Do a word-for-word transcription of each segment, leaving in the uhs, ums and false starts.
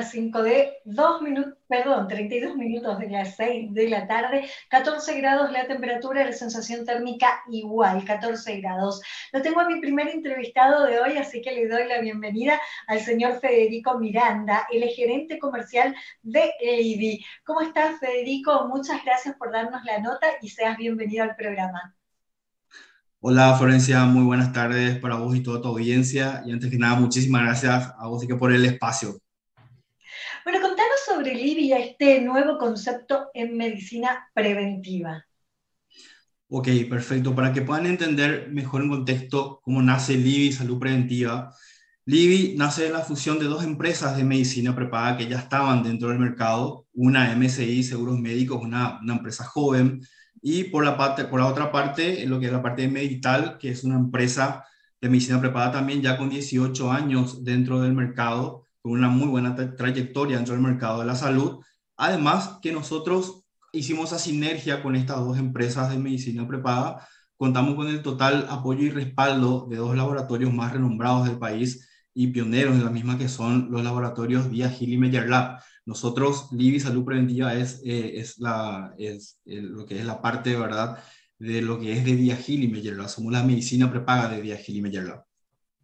las cinco de dos minutos, perdón, treinta y dos minutos de las seis de la tarde, catorce grados la temperatura, la sensación térmica igual, catorce grados. Lo tengo a mi primer entrevistado de hoy, así que le doy la bienvenida al señor Federico Miranda, el gerente comercial de Livi. ¿Cómo estás, Federico? Muchas gracias por darnos la nota y seas bienvenido al programa. Hola Florencia, muy buenas tardes para vos y toda tu audiencia. Y antes que nada, muchísimas gracias a vos y que por el espacio. Bueno, contanos sobre Livi, este nuevo concepto en medicina preventiva. Ok, perfecto. Para que puedan entender mejor en contexto cómo nace Livi Salud Preventiva, Livi nace de la fusión de dos empresas de medicina prepaga que ya estaban dentro del mercado, una M S I Seguros Médicos, una, una empresa joven, y por la, parte, por la otra parte, lo que es la parte de Medital, que es una empresa de medicina prepaga también ya con dieciocho años dentro del mercado, con una muy buena tra trayectoria dentro del mercado de la salud. Además, que nosotros hicimos esa sinergia con estas dos empresas de medicina prepaga, contamos con el total apoyo y respaldo de dos laboratorios más renombrados del país y pioneros en la misma, que son los laboratorios Diagil y Meyer Lab. Nosotros, Livi Salud Preventiva es, eh, es, la, es eh, lo que es la parte, ¿verdad?, de lo que es de Diagil y Meyer Lab. Somos la medicina prepaga de Diagil y Meyer Lab.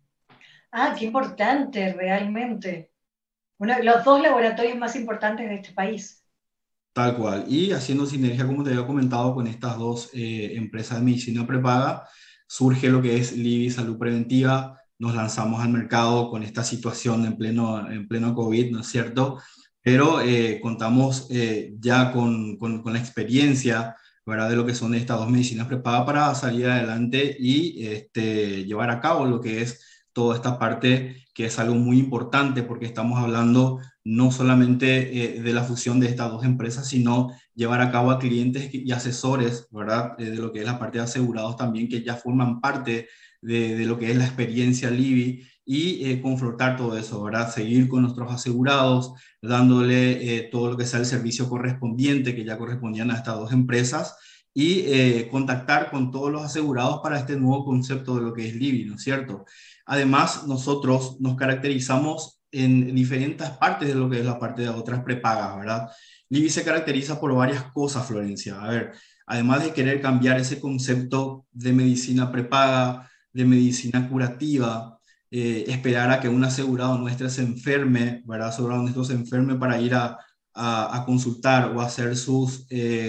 Ah, qué importante, realmente. Uno de los dos laboratorios más importantes de este país. Tal cual. Y haciendo sinergia, como te había comentado, con estas dos eh, empresas de medicina prepaga, surge lo que es Livi Salud Preventiva. Nos lanzamos al mercado con esta situación en pleno, en pleno COVID, ¿no es cierto? Pero eh, contamos eh, ya con, con, con la experiencia, ¿verdad?, de lo que son estas dos medicinas prepagas para salir adelante y este, llevar a cabo lo que es toda esta parte, que es algo muy importante porque estamos hablando no solamente eh, de la fusión de estas dos empresas, sino llevar a cabo a clientes y asesores, ¿verdad? Eh, de lo que es la parte de asegurados también, que ya forman parte de, de lo que es la experiencia Livi, y eh, confrontar todo eso, ¿verdad? Seguir con nuestros asegurados, dándole eh, todo lo que sea el servicio correspondiente que ya correspondían a estas dos empresas, y eh, contactar con todos los asegurados para este nuevo concepto de lo que es Livi, ¿no es cierto? Además, nosotros nos caracterizamos en diferentes partes de lo que es la parte de otras prepagas, ¿verdad? Libby se caracteriza por varias cosas, Florencia. A ver, además de querer cambiar ese concepto de medicina prepaga, de medicina curativa, eh, esperar a que un asegurado nuestro se enferme, ¿verdad? Asegurado nuestro se enferme para ir a, a, a consultar o hacer sus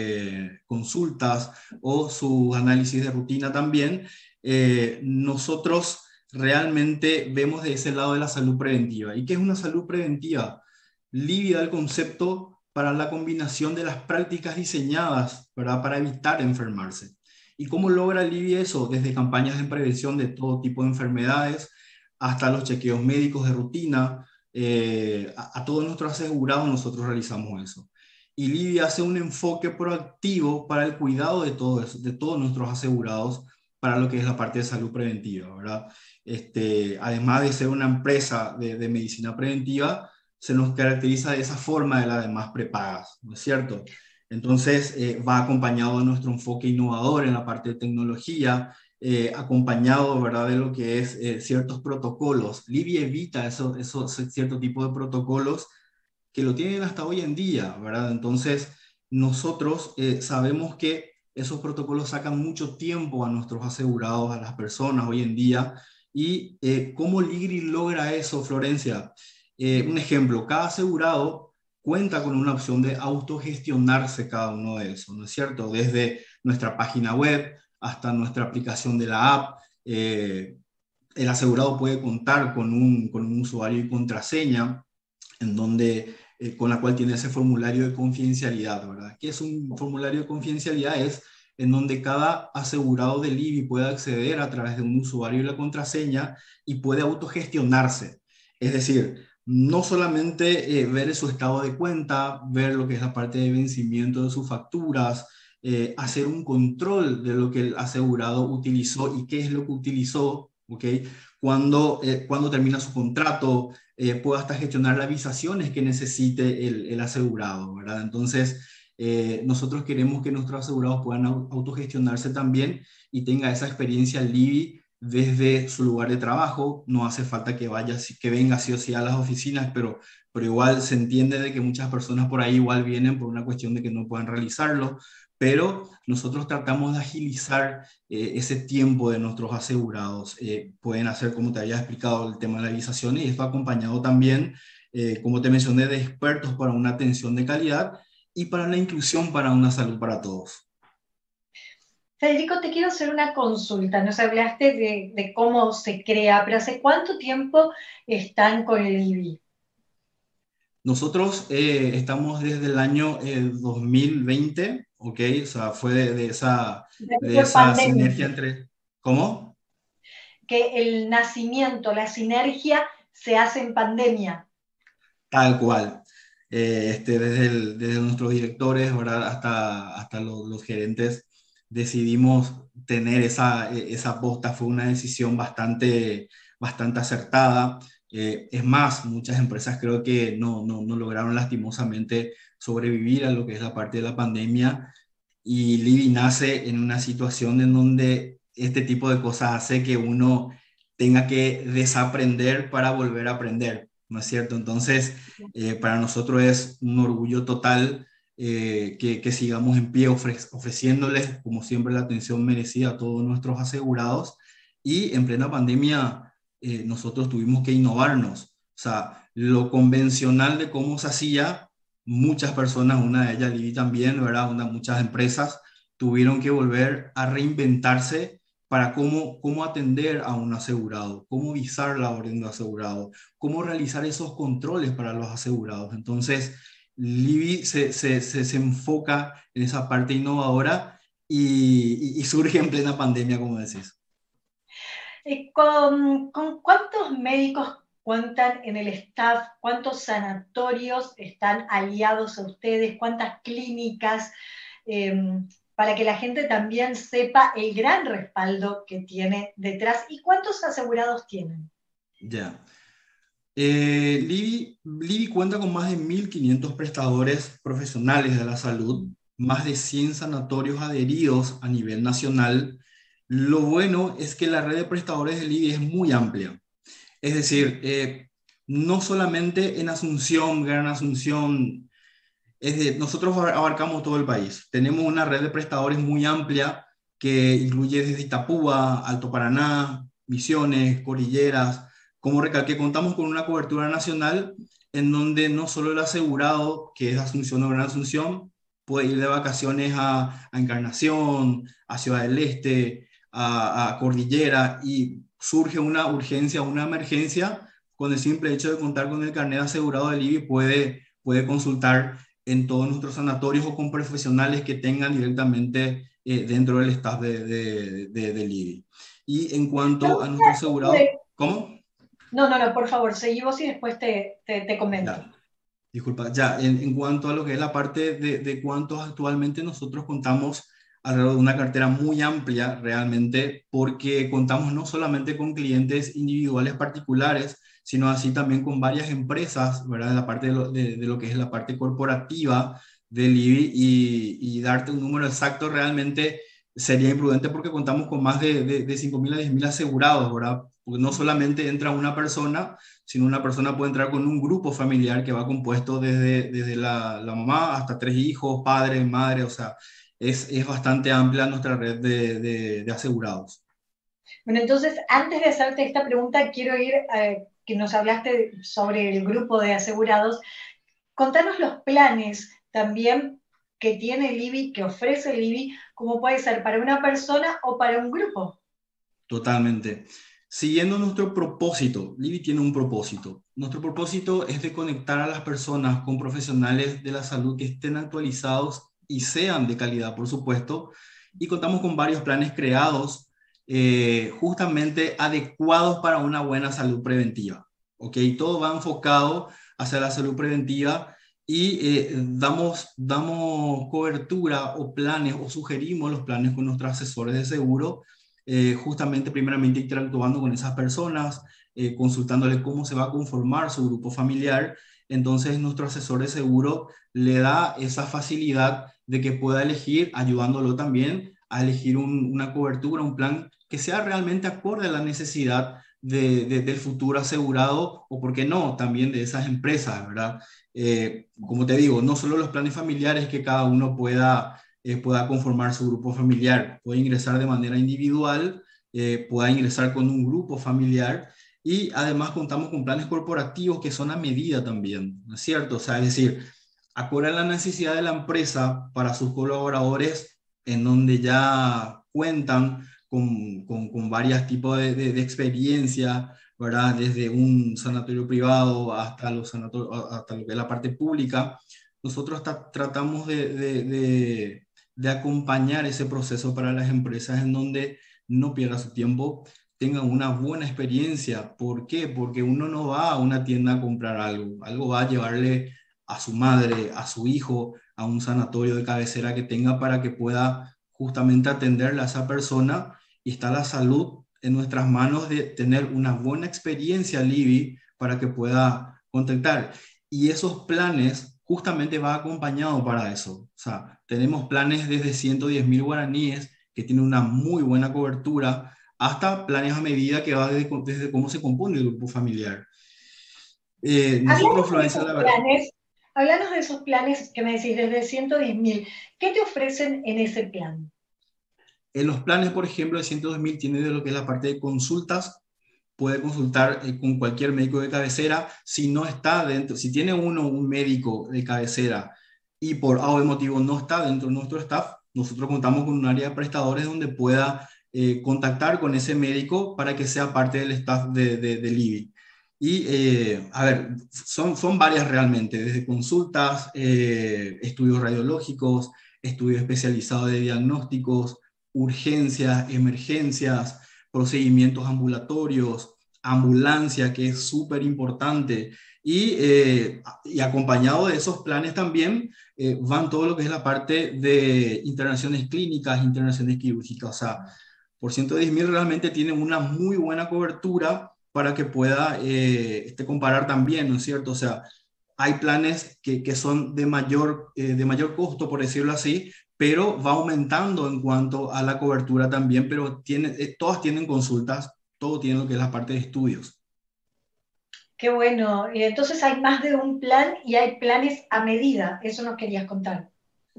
eh, consultas o sus análisis de rutina también. Eh, nosotros realmente vemos de ese lado de la salud preventiva. ¿Y qué es una salud preventiva? Lívida el concepto para la combinación de las prácticas diseñadas, ¿verdad?, para evitar enfermarse. ¿Y cómo logra Livia eso? Desde campañas de prevención de todo tipo de enfermedades hasta los chequeos médicos de rutina. Eh, a, a todos nuestros asegurados nosotros realizamos eso. Y Livia hace un enfoque proactivo para el cuidado de, todo eso, de todos nuestros asegurados, para lo que es la parte de salud preventiva, ¿verdad? Este, además de ser una empresa de, de medicina preventiva, se nos caracteriza de esa forma de las demás prepagas, ¿no es cierto? Entonces, eh, va acompañado de nuestro enfoque innovador en la parte de tecnología, eh, acompañado, ¿verdad?, de lo que es eh, ciertos protocolos. Livia evita esos eso, cierto tipo de protocolos que lo tienen hasta hoy en día, ¿verdad? Entonces, nosotros eh, sabemos que esos protocolos sacan mucho tiempo a nuestros asegurados, a las personas hoy en día. ¿Y eh, cómo Ligri logra eso, Florencia? Eh, un ejemplo, cada asegurado cuenta con una opción de autogestionarse cada uno de esos, ¿no es cierto? Desde nuestra página web hasta nuestra aplicación de la app. Eh, el asegurado puede contar con un, con un usuario y contraseña en donde, eh, con la cual tiene ese formulario de confidencialidad, ¿verdad? ¿Qué es un formulario de confidencialidad? Es en donde cada asegurado del I B I puede acceder a través de un usuario y la contraseña y puede autogestionarse. Es decir, no solamente eh, ver su estado de cuenta, ver lo que es la parte de vencimiento de sus facturas, eh, hacer un control de lo que el asegurado utilizó y qué es lo que utilizó, ¿ok? Cuando, eh, cuando termina su contrato, eh, pueda hasta gestionar las avisaciones que necesite el, el asegurado, ¿verdad? Entonces, eh, nosotros queremos que nuestros asegurados puedan autogestionarse también y tenga esa experiencia Livi desde su lugar de trabajo. No hace falta que vaya, que venga sí o sí a las oficinas, pero, pero igual se entiende de que muchas personas por ahí igual vienen por una cuestión de que no puedan realizarlo, pero nosotros tratamos de agilizar eh, ese tiempo de nuestros asegurados. Eh, pueden hacer, como te había explicado, el tema de la avisación, y esto acompañado también, eh, como te mencioné, de expertos para una atención de calidad y para la inclusión, para una salud para todos. Federico, te quiero hacer una consulta. Nos hablaste de, de cómo se crea, pero ¿hace cuánto tiempo están con el I B I? Nosotros eh, estamos desde el año eh, dos mil veinte, ¿ok? O sea, fue de, de esa, de Fue esa pandemia, sinergia entre... ¿Cómo? que el nacimiento, la sinergia se hace en pandemia. Tal cual. Eh, este, desde, el- desde nuestros directores, ¿verdad? Hasta, hasta los, los gerentes decidimos tener esa, e- esa posta. Fue una decisión bastante, bastante acertada. Eh, es más, muchas empresas creo que no, no, no lograron lastimosamente sobrevivir a lo que es la parte de la pandemia, y Libby nace en una situación en donde este tipo de cosas hace que uno tenga que desaprender para volver a aprender, ¿no es cierto? Entonces, eh, para nosotros es un orgullo total eh, que, que sigamos en pie ofre- ofreciéndoles, como siempre, la atención merecida a todos nuestros asegurados. Y en plena pandemia, eh, nosotros tuvimos que innovarnos. O sea, lo convencional de cómo se hacía, muchas personas, una de ellas, Libby también, ¿verdad? Una, muchas empresas tuvieron que volver a reinventarse para cómo, cómo atender a un asegurado, cómo visar la orden de asegurado, cómo realizar esos controles para los asegurados. Entonces, Libby se, se, se, se enfoca en esa parte innovadora y, y, y surge en plena pandemia, como decís. Eh, ¿Con, con cuántos médicos cuentan en el staff? ¿Cuántos sanatorios están aliados a ustedes? ¿Cuántas clínicas? Eh, para que la gente también sepa el gran respaldo que tiene detrás y cuántos asegurados tienen. Ya. Eh, Libby, Libby cuenta con más de mil quinientos prestadores profesionales de la salud, más de cien sanatorios adheridos a nivel nacional. Lo bueno es que la red de prestadores de Libby es muy amplia. Es decir, eh, no solamente en Asunción, Gran Asunción, es de, nosotros abarcamos todo el país. Tenemos una red de prestadores muy amplia que incluye desde Itapúa, Alto Paraná, Misiones, Cordilleras. Como recalqué, contamos con una cobertura nacional en donde no solo el asegurado, que es Asunción o Gran Asunción, puede ir de vacaciones a, a Encarnación, a Ciudad del Este, a, a Cordillera, y surge una urgencia, una emergencia, con el simple hecho de contar con el carnet asegurado del I B I puede, puede consultar en todos nuestros sanatorios o con profesionales que tengan directamente eh, dentro del staff de, de, de, del I B I. Y en cuanto a nuestro asegurado, ¿cómo? No, no, no, por favor, seguí vos y después te, te, te comento. Ya, disculpa, ya, en, en cuanto a lo que es la parte de, de cuántos actualmente, nosotros contamos alrededor de una cartera muy amplia realmente, porque contamos no solamente con clientes individuales particulares, sino así también con varias empresas, ¿verdad? En la parte de lo, de, de lo que es la parte corporativa del I B I, y, y darte un número exacto realmente sería imprudente porque contamos con más de, de, de cinco mil a diez mil asegurados, ¿verdad? Porque no solamente entra una persona, sino una persona puede entrar con un grupo familiar que va compuesto desde, desde la, la mamá hasta tres hijos, padre, madre, o sea, es, es bastante amplia nuestra red de, de, de asegurados. Bueno, entonces, antes de hacerte esta pregunta, quiero ir, eh, que nos hablaste sobre el grupo de asegurados. Contanos los planes también que tiene el I B I, que ofrece el I B I, como puede ser para una persona o para un grupo. Totalmente. Siguiendo nuestro propósito, Libby tiene un propósito. Nuestro propósito es de conectar a las personas con profesionales de la salud que estén actualizados y sean de calidad, por supuesto. Y contamos con varios planes creados eh, justamente adecuados para una buena salud preventiva. ¿Ok? Todo va enfocado hacia la salud preventiva, y eh, damos, damos cobertura o planes o sugerimos los planes con nuestros asesores de seguro, eh, justamente primeramente interactuando con esas personas, eh, consultándole cómo se va a conformar su grupo familiar. Entonces nuestro asesor de seguro le da esa facilidad de que pueda elegir, ayudándolo también a elegir un- una cobertura, un plan que sea realmente acorde a la necesidad de- de- del futuro asegurado o, por qué no, también de esas empresas, ¿verdad? Eh, como te digo, no solo los planes familiares que cada uno pueda, eh, pueda conformar su grupo familiar, puede ingresar de manera individual, eh, pueda ingresar con un grupo familiar y además contamos con planes corporativos que son a medida también, ¿no es cierto? O sea, es decir, acorde a la necesidad de la empresa para sus colaboradores en donde ya cuentan con, con, con varios tipos de, de, de experiencia, ¿verdad? Desde un sanatorio privado hasta, los sanatorios, hasta lo que es la parte pública. Nosotros ta- tratamos de, de, de, de acompañar ese proceso para las empresas en donde no pierda su tiempo, tengan una buena experiencia. ¿Por qué? Porque uno no va a una tienda a comprar algo, algo va a llevarle a su madre, a su hijo, a un sanatorio de cabecera que tenga para que pueda justamente atenderle a esa persona y está la salud en nuestras manos de tener una buena experiencia, Libby, para que pueda contactar. Y esos planes justamente va acompañado para eso. O sea, tenemos planes desde ciento diez mil guaraníes que tienen una muy buena cobertura hasta planes a medida que va desde, desde cómo se compone el grupo familiar. Eh, nosotros, Hablamos de Florencia, esos la verdad, planes, hablamos de esos planes que me decís desde ciento diez mil. ¿Qué te ofrecen en ese plan? en los planes, por ejemplo, de ciento dos mil tiene de lo que es la parte de consultas, puede consultar eh, con cualquier médico de cabecera. Si no está dentro, si tiene uno un médico de cabecera y por algún motivo no está dentro de nuestro staff, nosotros contamos con un área de prestadores donde pueda eh, contactar con ese médico para que sea parte del staff de, de, del I B I. Y, eh, a ver, son, son varias realmente, desde consultas, eh, estudios radiológicos, estudios especializados de diagnósticos, urgencias, emergencias, procedimientos ambulatorios, ambulancia, que es súper importante, y, eh, y acompañado de esos planes también eh, van todo lo que es la parte de internaciones clínicas, internaciones quirúrgicas. O sea, por ciento diez mil realmente tienen una muy buena cobertura para que pueda eh, este, comparar también, ¿no es cierto? O sea, hay planes que, que son de mayor, eh, de mayor costo, por decirlo así, pero va aumentando en cuanto a la cobertura también, pero tiene, eh, todas tienen consultas, todo tiene lo que es la parte de estudios. Qué bueno. Y entonces hay más de un plan y hay planes a medida. Eso nos querías contar.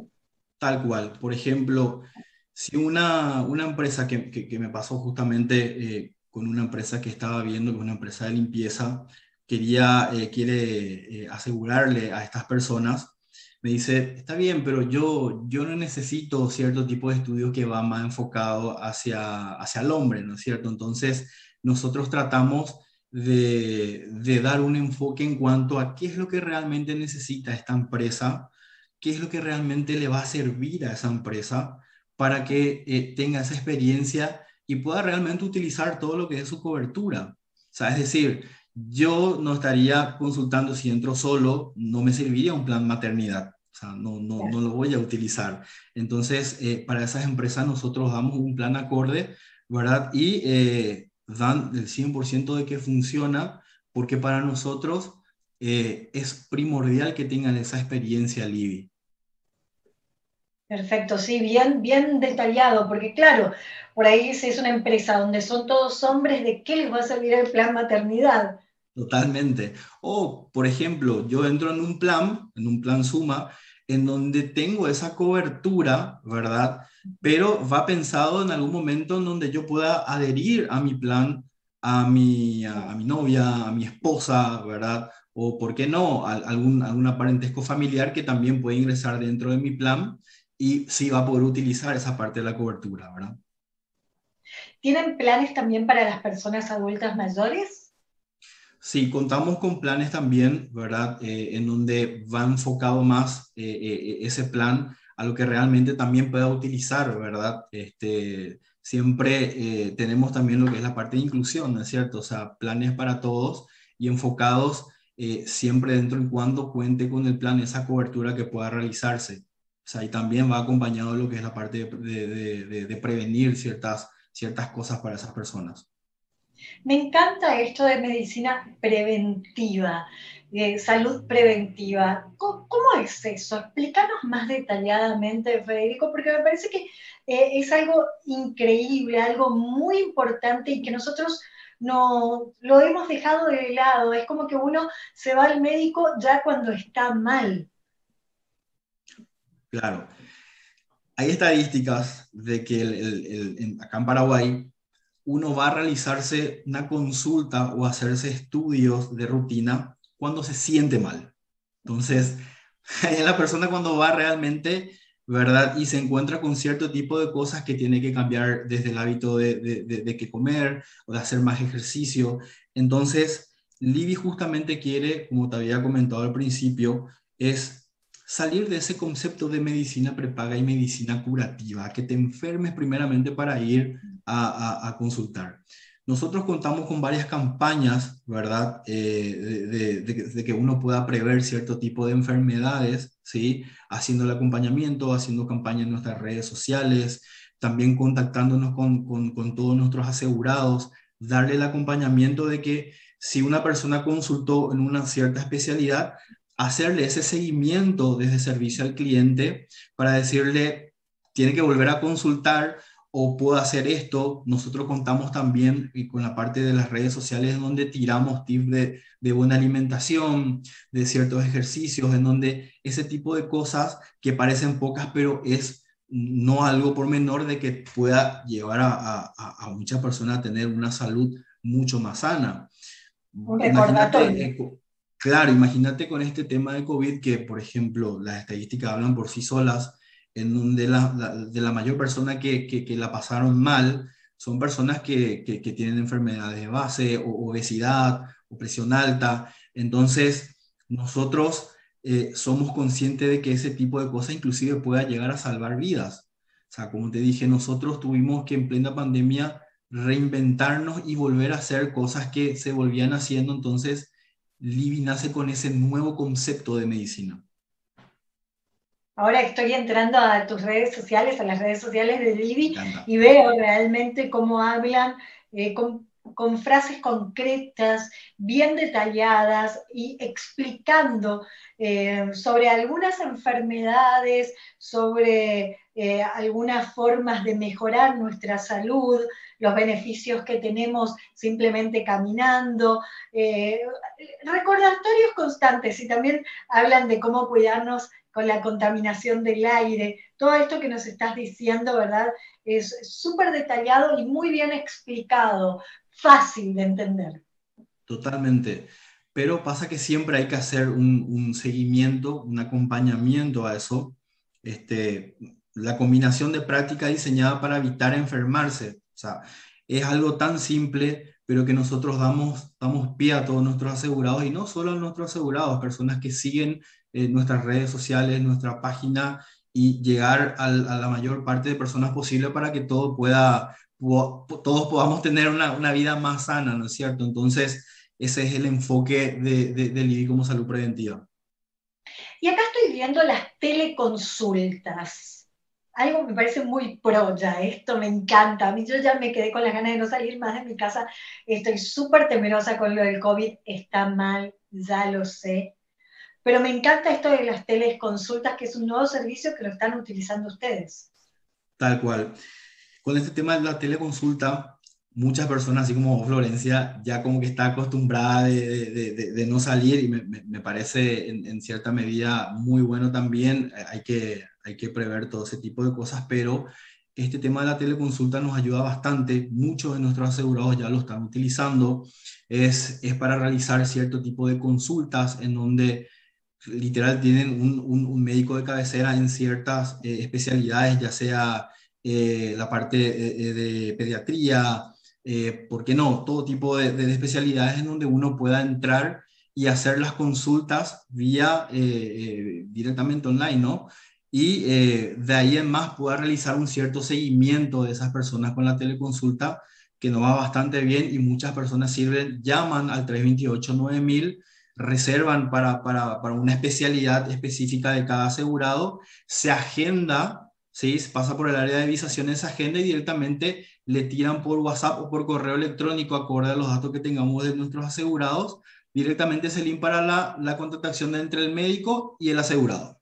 Tal cual. Por ejemplo, si una, una empresa que, que, que me pasó justamente eh, con una empresa que estaba viendo, que es una empresa de limpieza, quería, eh, quiere eh, asegurarle a estas personas, me dice, está bien, pero yo, yo no necesito cierto tipo de estudio que va más enfocado hacia, hacia el hombre, ¿no es cierto? Entonces, nosotros tratamos de, de dar un enfoque en cuanto a qué es lo que realmente necesita esta empresa, qué es lo que realmente le va a servir a esa empresa para que eh, tenga esa experiencia y pueda realmente utilizar todo lo que es su cobertura. O sea, es decir, yo no estaría consultando si entro solo, no me serviría un plan maternidad. O sea, no, no, no lo voy a utilizar. Entonces, eh, para esas empresas nosotros damos un plan acorde, ¿verdad? Y eh, dan el cien por ciento de que funciona, porque para nosotros eh, es primordial que tengan esa experiencia, Libby. Perfecto, sí, bien, bien detallado, porque claro, por ahí si es una empresa donde son todos hombres, ¿de qué les va a servir el plan maternidad? Totalmente. O, por ejemplo, yo entro en un plan, en un plan Suma, en donde tengo esa cobertura, ¿verdad? Pero va pensado en algún momento en donde yo pueda adherir a mi plan, a mi, a, a mi novia, a mi esposa, ¿verdad? O, ¿por qué no? A, algún, algún parentesco familiar que también puede ingresar dentro de mi plan y sí va a poder utilizar esa parte de la cobertura, ¿verdad? ¿Tienen planes también para las personas adultas mayores? Sí, contamos con planes también, ¿verdad? Eh, en donde va enfocado más eh, eh, ese plan a lo que realmente también pueda utilizar, ¿verdad? Este, siempre eh, tenemos también lo que es la parte de inclusión, ¿no es cierto? O sea, planes para todos y enfocados eh, siempre dentro y cuando cuente con el plan esa cobertura que pueda realizarse. O sea, y también va acompañado de lo que es la parte de, de, de, de prevenir ciertas, ciertas cosas para esas personas. Me encanta esto de medicina preventiva, eh, salud preventiva. ¿Cómo, ¿Cómo es eso? Explícanos más detalladamente, Federico, porque me parece que eh, es algo increíble, algo muy importante y que nosotros no lo hemos dejado de lado. Es como que uno se va al médico ya cuando está mal. Claro, hay estadísticas de que el, el, el, en, acá en Paraguay uno va a realizarse una consulta o hacerse estudios de rutina cuando se siente mal. Entonces, ahí la persona cuando va realmente, ¿verdad? Y se encuentra con cierto tipo de cosas que tiene que cambiar desde el hábito de, de, de, de que comer o de hacer más ejercicio. Entonces, Libby justamente quiere, como te había comentado al principio, es salir de ese concepto de medicina prepaga y medicina curativa, que te enfermes primeramente para ir a, a, a consultar. Nosotros contamos con varias campañas, ¿verdad? Eh, de, de, de, de, que uno pueda prever cierto tipo de enfermedades, ¿sí? Haciendo el acompañamiento, haciendo campañas en nuestras redes sociales, también contactándonos con, con, con todos nuestros asegurados, darle el acompañamiento de que si una persona consultó en una cierta especialidad, hacerle ese seguimiento desde servicio al cliente para decirle, tiene que volver a consultar o puedo hacer esto. Nosotros contamos también y con la parte de las redes sociales donde tiramos tips de, de buena alimentación, de ciertos ejercicios, en donde ese tipo de cosas que parecen pocas, pero es no algo por menor de que pueda llevar a, a, a muchas personas a tener una salud mucho más sana. Un Imagínate, recordatorio. eh, claro, imagínate con este tema de COVID que, por ejemplo, las estadísticas hablan por sí solas, en donde la, la, de la mayor persona que, que, que, la pasaron mal son personas que, que, que tienen enfermedades de base, o obesidad, o presión alta. Entonces, nosotros eh, somos conscientes de que ese tipo de cosas inclusive pueda llegar a salvar vidas. O sea, como te dije, nosotros tuvimos que en plena pandemia reinventarnos y volver a hacer cosas que se volvían haciendo. Entonces, Libby nace con ese nuevo concepto de medicina. Ahora estoy entrando a tus redes sociales, a las redes sociales de Me Libby, encanta. y veo realmente cómo hablan eh, con, con frases concretas, bien detalladas y explicando eh, sobre algunas enfermedades, sobre eh, algunas formas de mejorar nuestra salud, los beneficios que tenemos simplemente caminando, eh, recordatorios constantes y también hablan de cómo cuidarnos con la contaminación del aire, todo esto que nos estás diciendo, ¿verdad? Es súper detallado y muy bien explicado, fácil de entender. Totalmente. Pero pasa que siempre hay que hacer un, un seguimiento, un acompañamiento a eso. Este, la combinación de práctica diseñada para evitar enfermarse. O sea, es algo tan simple, pero que nosotros damos, damos pie a todos nuestros asegurados y no solo a nuestros asegurados, personas que siguen eh, nuestras redes sociales, nuestra página y llegar al, a la mayor parte de personas posible para que todo pueda, po- todos podamos tener una, una vida más sana, ¿no es cierto? Entonces, ese es el enfoque de, de, del I B I como salud preventiva. Y acá estoy viendo las teleconsultas. Algo me parece muy pro ya, esto me encanta. A mí yo ya me quedé con las ganas de no salir más de mi casa. Estoy súper temerosa con lo del COVID, está mal, ya lo sé. Pero me encanta esto de las teleconsultas, que es un nuevo servicio que lo están utilizando ustedes. Tal cual. Con este tema de la teleconsulta, muchas personas, así como vos, Florencia, ya como que está acostumbrada de, de, de, de no salir y me, me, me parece en, en, cierta medida muy bueno también. Hay que, hay que prever todo ese tipo de cosas, pero este tema de la teleconsulta nos ayuda bastante. Muchos de nuestros asegurados ya lo están utilizando. Es, es para realizar cierto tipo de consultas en donde literal tienen un, un, un médico de cabecera en ciertas eh, especialidades, ya sea eh, la parte de, de pediatría, eh, ¿por qué no? Todo tipo de, de, especialidades en donde uno pueda entrar y hacer las consultas vía eh, eh, directamente online, ¿no? Y eh, de ahí en más pueda realizar un cierto seguimiento de esas personas con la teleconsulta, que nos va bastante bien y muchas personas sirven, llaman al tres dos ocho nueve mil, reservan para, para, para una especialidad específica de cada asegurado, se agenda ¿sí? Pasa por el área de visación esa agenda y directamente le tiran por WhatsApp o por correo electrónico, acorde a los datos que tengamos de nuestros asegurados, directamente ese link para la, la contactación entre el médico y el asegurado.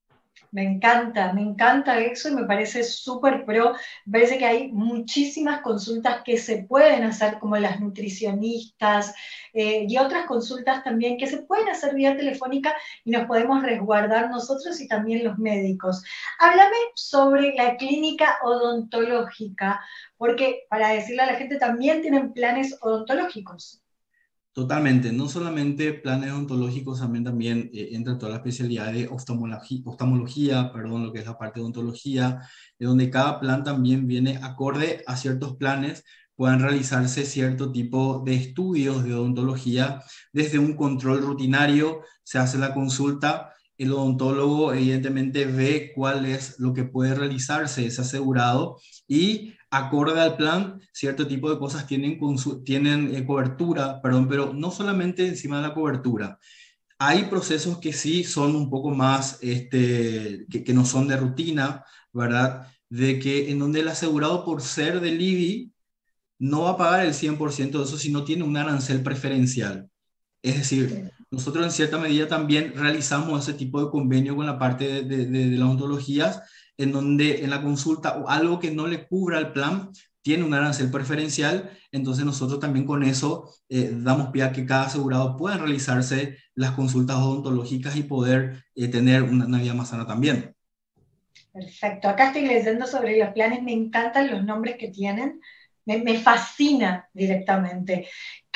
Me encanta, me encanta eso y me parece súper pro. Me parece que hay muchísimas consultas que se pueden hacer, como las nutricionistas eh, y otras consultas también que se pueden hacer vía telefónica y nos podemos resguardar nosotros y también los médicos. Háblame sobre la clínica odontológica, porque para decirle a la gente también tienen planes odontológicos. Totalmente, no solamente planes odontológicos, también, también eh, entra toda la especialidad de oftalmología, oftalmología, perdón, lo que es la parte de odontología, de donde cada plan también viene acorde a ciertos planes, puedan realizarse cierto tipo de estudios de odontología, desde un control rutinario, se hace la consulta, el odontólogo evidentemente ve cuál es lo que puede realizarse ese asegurado y acorde al plan, cierto tipo de cosas tienen, tienen eh, cobertura, perdón, pero no solamente encima de la cobertura. Hay procesos que sí son un poco más, este, que, que no son de rutina, ¿verdad? De que en donde el asegurado por ser del I B I no va a pagar el cien por ciento de eso si no tiene un arancel preferencial. Es decir, nosotros en cierta medida también realizamos ese tipo de convenio con la parte de, de, de, de las ontologías, en donde en la consulta o algo que no le cubra el plan tiene un arancel preferencial, entonces nosotros también con eso eh, damos pie a que cada asegurado pueda realizarse las consultas odontológicas y poder eh, tener una, una vida más sana también. Perfecto. Acá estoy leyendo sobre los planes, me encantan los nombres que tienen, me, me fascina directamente.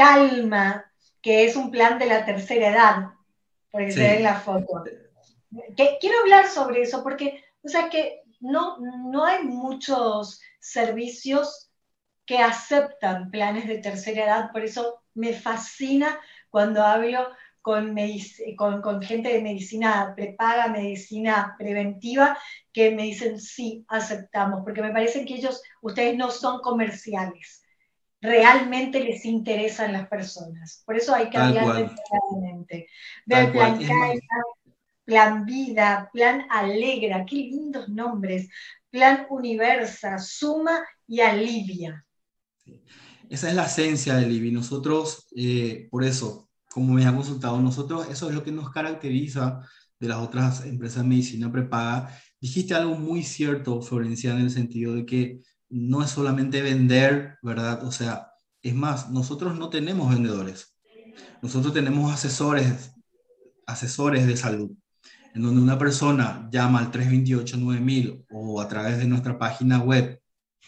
Calma, que es un plan de la tercera edad, porque se ve en Sí, la foto. Que, quiero hablar sobre eso, porque, o sea, que no, no hay muchos servicios que aceptan planes de tercera edad, por eso me fascina cuando hablo con, con, con gente de medicina prepaga, medicina preventiva, que me dicen sí, aceptamos, porque me parece que ellos, ustedes no son comerciales, realmente les interesan las personas. Por eso hay que tal hablar cual, detalladamente. Veo el tal cual. plan Es más, Calma, plan Vida, plan Alegra, qué lindos nombres, plan Universa, Suma y Alivia. esa es la esencia del I B I. Nosotros, eh, por eso, como me han consultado, nosotros, eso es lo que nos caracteriza de las otras empresas de medicina prepaga. Dijiste algo muy cierto, Florencia, en el sentido de que no es solamente vender, ¿verdad? O sea, es más, nosotros no tenemos vendedores. Nosotros tenemos asesores, asesores de salud, en donde una persona llama al tres dos ocho nueve mil o a través de nuestra página web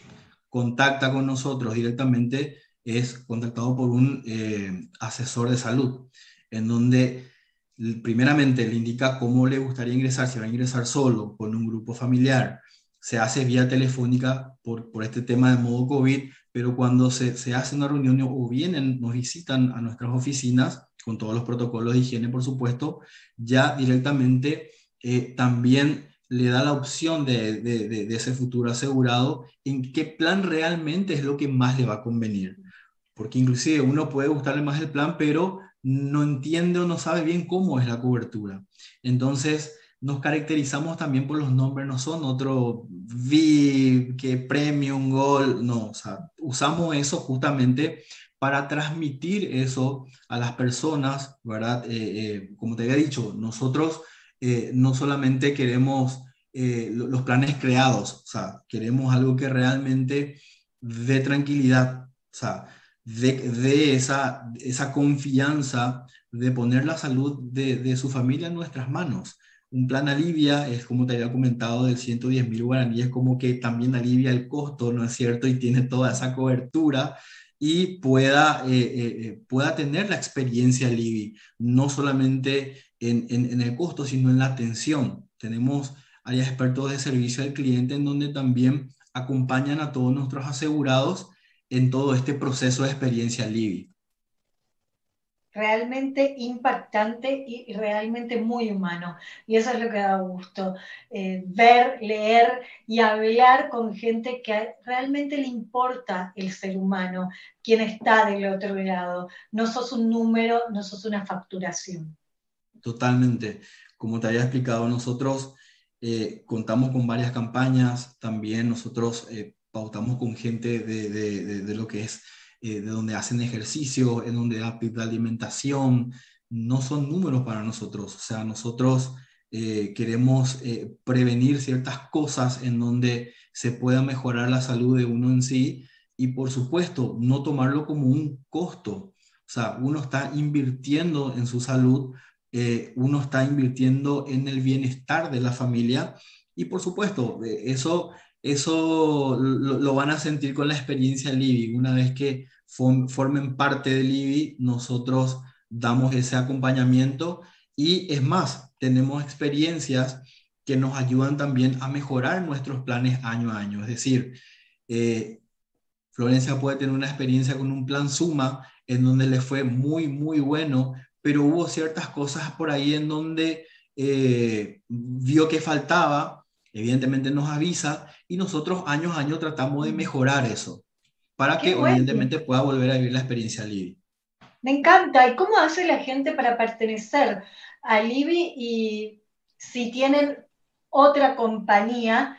contacta con nosotros directamente, es contactado por un eh, asesor de salud, en donde primeramente le indica cómo le gustaría ingresar, si va a ingresar solo, con un grupo familiar, se hace vía telefónica por, por este tema de modo COVID, pero cuando se, se hace una reunión o vienen, nos visitan a nuestras oficinas, con todos los protocolos de higiene, por supuesto, ya directamente eh, también le da la opción de, de, de, de ese futuro asegurado en qué plan realmente es lo que más le va a convenir. Porque inclusive uno puede gustarle más el plan, pero no entiende o no sabe bien cómo es la cobertura. Entonces, nos caracterizamos también por los nombres, no son otro V I P, que Premium, Gold, no, o sea, usamos eso justamente para transmitir eso a las personas, ¿verdad? Eh, eh, como te había dicho, nosotros eh, no solamente queremos eh, los planes creados, o sea, queremos algo que realmente dé tranquilidad, o sea, de, de esa, esa confianza de poner la salud de, de su familia en nuestras manos. Un plan alivia, es como te había comentado, del ciento diez mil guaraníes, como que también alivia el costo, ¿no es cierto? Y tiene toda esa cobertura y pueda, eh, eh, eh, pueda tener la experiencia Livi, no solamente en, en, en el costo, sino en la atención. Tenemos áreas expertos de servicio al cliente en donde también acompañan a todos nuestros asegurados en todo este proceso de experiencia Livi. Realmente impactante y realmente muy humano. Y eso es lo que da gusto, eh, ver, leer y hablar con gente que realmente le importa el ser humano, quien está del otro lado. No sos un número, no sos una facturación. Totalmente. Como te había explicado, nosotros Eh, contamos con varias campañas, también nosotros eh, pautamos con gente de, de, de, de lo que es, eh, de donde hacen ejercicio, en donde da de alimentación. No son números para nosotros, o sea, nosotros eh, queremos eh, prevenir ciertas cosas en donde se pueda mejorar la salud de uno en sí y por supuesto no tomarlo como un costo. O sea, uno está invirtiendo en su salud, eh, uno está invirtiendo en el bienestar de la familia y por supuesto, eh, eso, eso lo, lo, van a sentir con la experiencia Livi. Una vez que form, formen parte de Livi, nosotros damos ese acompañamiento y es más, tenemos experiencias que nos ayudan también a mejorar nuestros planes año a año. Es decir, eh, Florencia puede tener una experiencia con un plan Suma en donde le fue muy, muy bueno, pero hubo ciertas cosas por ahí en donde eh, vio que faltaba, evidentemente nos avisa y nosotros año a año tratamos de mejorar eso para Qué que bueno. evidentemente pueda volver a vivir la experiencia Livi. Me encanta. ¿Y cómo hace la gente para pertenecer a Livi y si tienen otra compañía,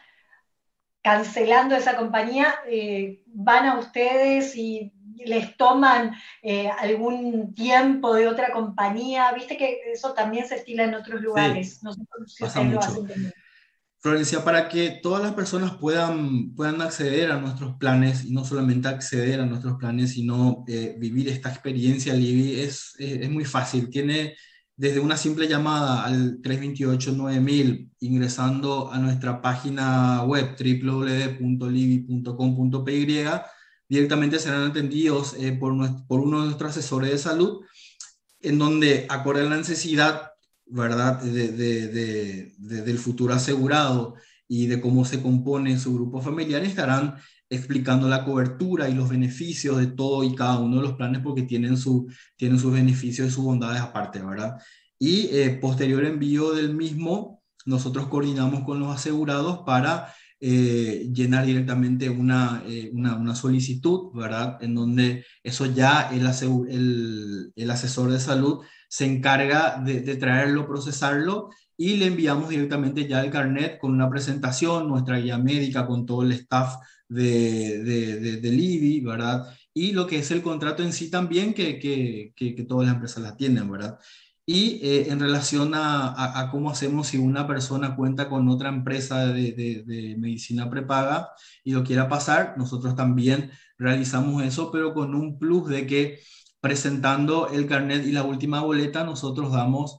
cancelando esa compañía, eh, van a ustedes y les toman eh, algún tiempo de otra compañía? Viste que eso también se estila en otros lugares. Sí, No sé si pasa ustedes lo mucho. hacen también. Florencia, para que todas las personas puedan, puedan acceder a nuestros planes, y no solamente acceder a nuestros planes, sino eh, vivir esta experiencia Livi, es, es, es muy fácil. Tiene desde una simple llamada al tres dos ocho, nueve mil, ingresando a nuestra página web w w w punto livi punto com punto p y, directamente serán atendidos eh, por, nuestro, por uno de nuestros asesores de salud, en donde, acorde a la necesidad, ¿verdad?, de, de, de, de, del futuro asegurado y de cómo se compone su grupo familiar, estarán explicando la cobertura y los beneficios de todo y cada uno de los planes, porque tienen, su, tienen sus beneficios y sus bondades aparte, ¿verdad? Y eh, posterior envío del mismo, nosotros coordinamos con los asegurados para eh, llenar directamente una, eh, una, una solicitud, ¿verdad? En donde eso ya el, el, el asesor de salud se encarga de, de traerlo, procesarlo y le enviamos directamente ya el carnet con una presentación, nuestra guía médica con todo el staff de, de, de, de Livi, ¿verdad? Y lo que es el contrato en sí también, que, que, que, que todas las empresas las tienen, ¿verdad? Y eh, en relación a, a, a cómo hacemos si una persona cuenta con otra empresa de, de, de medicina prepaga y lo quiera pasar, nosotros también realizamos eso, pero con un plus de que presentando el carnet y la última boleta, nosotros damos,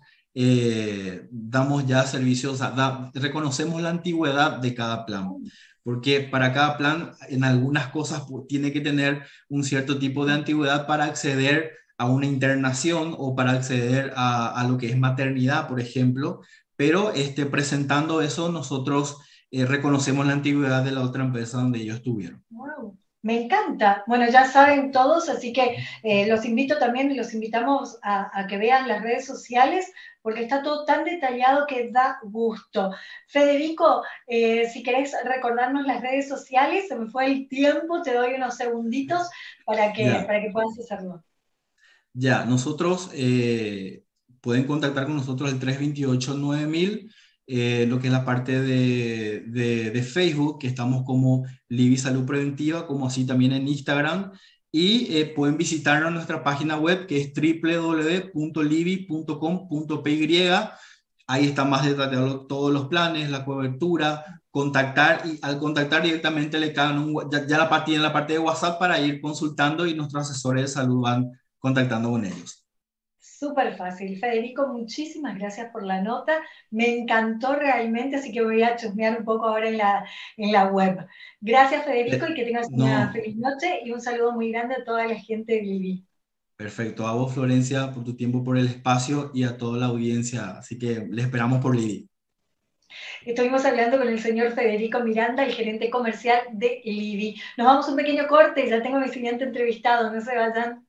eh, damos ya servicios, da, reconocemos la antigüedad de cada plan, porque para cada plan en algunas cosas tiene que tener un cierto tipo de antigüedad para acceder a una internación o para acceder a, a lo que es maternidad, por ejemplo, pero este, presentando eso nosotros eh, reconocemos la antigüedad de la otra empresa donde ellos estuvieron. Wow. Me encanta. Bueno, ya saben todos, así que eh, los invito también y los invitamos a, a que vean las redes sociales, porque está todo tan detallado que da gusto. Federico, eh, si querés recordarnos las redes sociales, se me fue el tiempo, te doy unos segunditos para que, para que puedas hacerlo. Ya, nosotros eh, pueden contactar con nosotros el tres dos ocho, nueve mil, eh, lo que es la parte de, de, de Facebook, que estamos como Livi Salud Preventiva, como así también en Instagram, y eh, pueden visitarnos en nuestra página web, que es w w w punto livi punto com punto p y. Ahí está más detallado todos los planes, la cobertura, contactar, y al contactar directamente le caen un, ya, ya la parte, tienen la parte de WhatsApp para ir consultando y nuestros asesores de salud van contactando con ellos. Súper fácil. Federico, muchísimas gracias por la nota. Me encantó realmente, así que voy a chusmear un poco ahora en la, en la web. Gracias, Federico, y que tengas no. una feliz noche y un saludo muy grande a toda la gente de Livi. Perfecto. A vos, Florencia, por tu tiempo, por el espacio y a toda la audiencia. Así que le esperamos por Livi. Estuvimos hablando con el señor Federico Miranda, el gerente comercial de Livi. Nos vamos a un pequeño corte y ya tengo a mi siguiente entrevistado. No se vayan.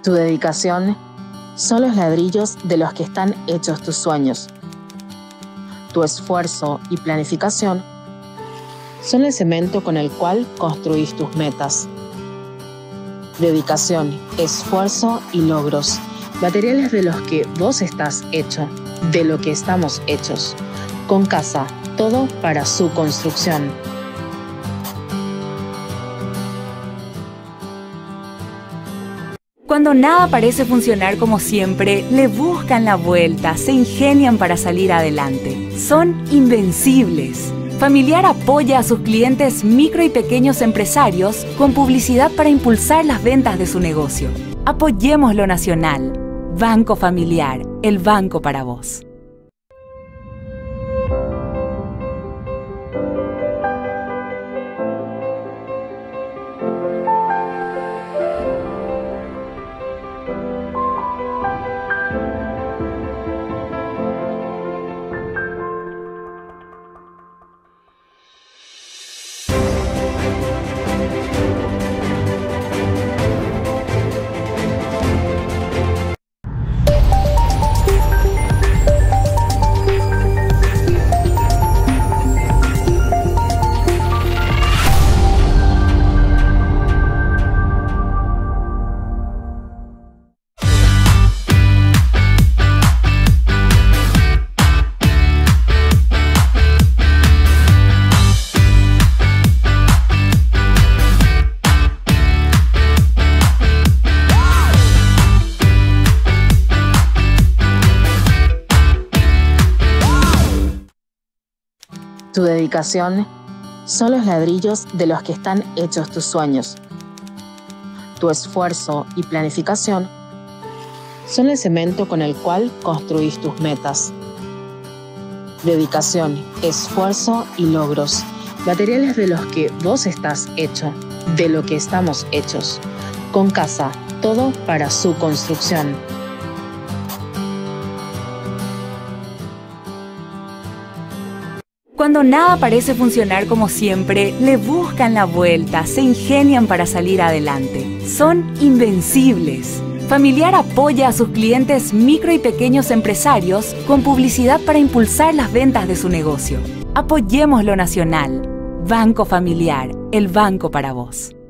Tu dedicación son los ladrillos de los que están hechos tus sueños. Tu esfuerzo y planificación son el cemento con el cual construís tus metas. Dedicación, esfuerzo y logros, materiales de los que vos estás hecho, de lo que estamos hechos. Con casa, todo para su construcción. Cuando nada parece funcionar como siempre, le buscan la vuelta, se ingenian para salir adelante. Son invencibles. Familiar apoya a sus clientes micro y pequeños empresarios con publicidad para impulsar las ventas de su negocio. Apoyemos lo nacional. Banco Familiar, el banco para vos. Tu dedicación son los ladrillos de los que están hechos tus sueños. Tu esfuerzo y planificación son el cemento con el cual construís tus metas. Dedicación, esfuerzo y logros, materiales de los que vos estás hecho, de lo que estamos hechos. Con casa, todo para su construcción. Cuando nada parece funcionar como siempre, le buscan la vuelta, se ingenian para salir adelante. Son invencibles. Familiar apoya a sus clientes micro y pequeños empresarios con publicidad para impulsar las ventas de su negocio. Apoyemos lo nacional. Banco Familiar, el banco para vos.